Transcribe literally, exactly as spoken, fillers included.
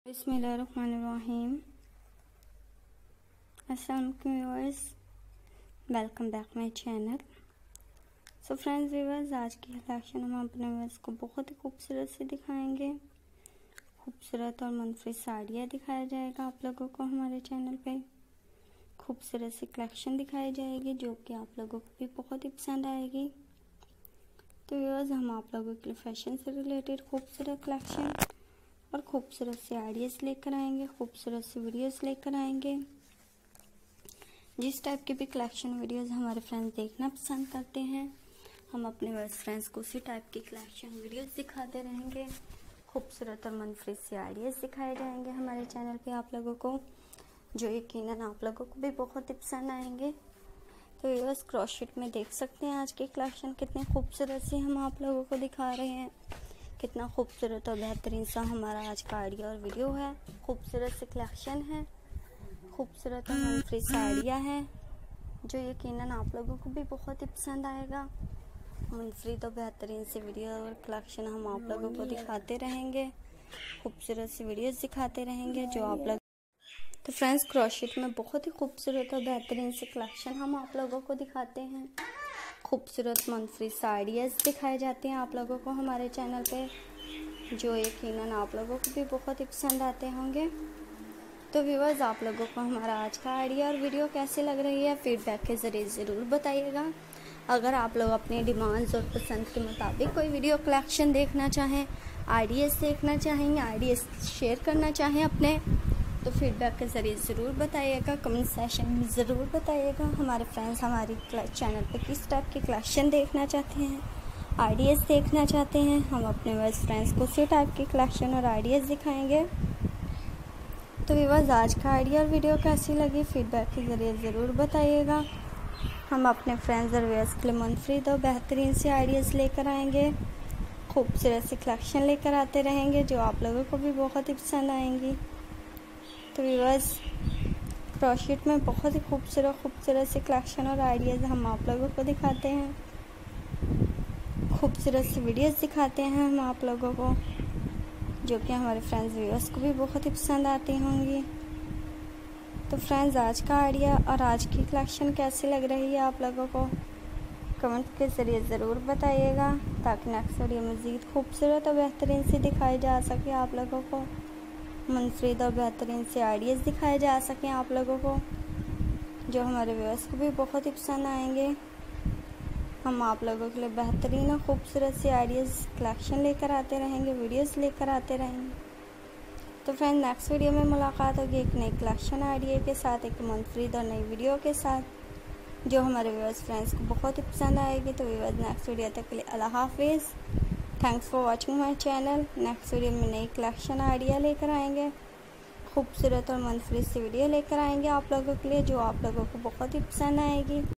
बिस्मिल्लाहिर्रहमानिर्रहीम। अस्सलाम वालेकुम viewers, welcome back my channel. So friends viewers, आज की कलेक्शन हम अपने व्यूअर्स को बहुत ही खूबसूरत से दिखाएंगे। खूबसूरत और मनफरद साड़ियाँ दिखाया जाएगा आप लोगों को हमारे चैनल पे। खूबसूरत सी कलेक्शन दिखाई जाएगी जो कि आप लोगों को भी बहुत ही पसंद आएगी। तो व्यूअर्स, हम आप लोगों के लिए फैशन से रिलेटेड खूबसूरत कलेक्शन और खूबसूरत से आइडियाज़ लेकर आएंगे, खूबसूरत से वीडियोस लेकर आएंगे। जिस टाइप के भी कलेक्शन वीडियोस हमारे फ्रेंड्स देखना पसंद करते हैं, हम अपने वर्स फ्रेंड्स को उसी टाइप की कलेक्शन वीडियोस दिखाते रहेंगे। खूबसूरत और मनफरद से आइडियाज़ दिखाए जाएंगे हमारे चैनल पे आप लोगों को, जो यकीनन आप लोगों को भी बहुत ही पसंद आएंगे। तो व्यूअर्स, क्रॉशेट में देख सकते हैं आज की कलेक्शन कितने खूबसूरत से हम आप लोगों को दिखा रहे हैं। कितना खूबसूरत और बेहतरीन सा हमारा आज का आइडिया और वीडियो है। खूबसूरत सी कलेक्शन है, खूबसूरत और मनफरद साड़ियाँ हैं जो यकीनन आप लोगों को भी बहुत ही पसंद आएगा। मनफरद और बेहतरीन से वीडियो और कलेक्शन हम आप लोगों को दिखाते रहेंगे, खूबसूरत सी वीडियोस दिखाते रहेंगे जो आप लोग। तो फ्रेंड्स, क्रॉशेट में बहुत ही खूबसूरत और बेहतरीन से कलेक्शन हम आप लोगों को दिखाते हैं। खूबसूरत मनफरद साड़ियाँ दिखाए जाते हैं आप लोगों को हमारे चैनल पे, जो यकीनन आप लोगों को भी बहुत ही पसंद आते होंगे। तो व्यूअर्स, आप लोगों को हमारा आज का आइडिया और वीडियो कैसी लग रही है फीडबैक के ज़रिए ज़रूर बताइएगा। अगर आप लोग अपने डिमांड्स और पसंद के मुताबिक कोई वीडियो कलेक्शन देखना चाहें, आइडियाज़ देखना चाहेंगे, आइडियाज़ शेयर करना चाहें अपने, तो फीडबैक के ज़रिए ज़रूर बताइएगा, कमेंट सेशन में ज़रूर बताइएगा। हमारे फ्रेंड्स हमारी चैनल पे किस टाइप की कलेक्शन देखना चाहते हैं, आइडियाज़ देखना चाहते हैं, हम अपने बस फ्रेंड्स को उसी टाइप की कलेक्शन और आइडियाज़ दिखाएंगे। तो व्यूअर्स, आज का आइडिया और वीडियो कैसी लगी फीडबैक के ज़रिए ज़रूर बताइएगा। हम अपने फ्रेंड्स और व्यूअर्स के लिए मनफरद और बेहतरीन से आइडियाज़ लेकर आएंगे, खूबसूरत सी कलेक्शन लेकर आते रहेंगे जो आप लोगों को भी बहुत ही पसंद आएंगी। तो व्यूअर्स, क्रॉशेट में बहुत ही खूबसूरत खूबसूरत से कलेक्शन और आइडियाज़ हम आप लोगों को दिखाते हैं, खूबसूरत सी वीडियोस दिखाते हैं हम आप लोगों को, जो कि हमारे फ्रेंड्स व्यूअर्स को भी बहुत ही पसंद आती होंगी। तो फ्रेंड्स, आज का आइडिया और आज की कलेक्शन कैसी लग रही है आप लोगों को कमेंट के ज़रिए ज़रूर बताइएगा, ताकि नेक्स्ट वीडियो मज़ीद खूबसूरत और बेहतरीन से दिखाई जा सके आप लोगों को, मनफरद और बेहतरीन से आइडियाज़ दिखाए जा सकें आप लोगों को, जो हमारे व्यूअर्स को भी बहुत ही पसंद आएंगे। हम आप लोगों के लिए बेहतरीन और खूबसूरत से आइडियाज़ कलेक्शन लेकर आते रहेंगे, वीडियोस लेकर आते रहेंगे। तो फ्रेंड, नेक्स्ट वीडियो में मुलाकात होगी एक नई कलेक्शन आइडिया के साथ, एक मनफरद और नई वीडियो के साथ, जो हमारे व्यूअर्स फ्रेंड्स को बहुत ही पसंद आएगी। तो व्यूअर्स, नेक्स्ट वीडियो तक के लिए अल्लाह हाफिज़। Thanks for watching my channel. Next video में नई कलेक्शन आइडिया लेकर आएंगे, खूबसूरत और मनफरद सी वीडियो लेकर आएंगे आप लोगों के लिए, जो आप लोगों को बहुत ही पसंद आएगी।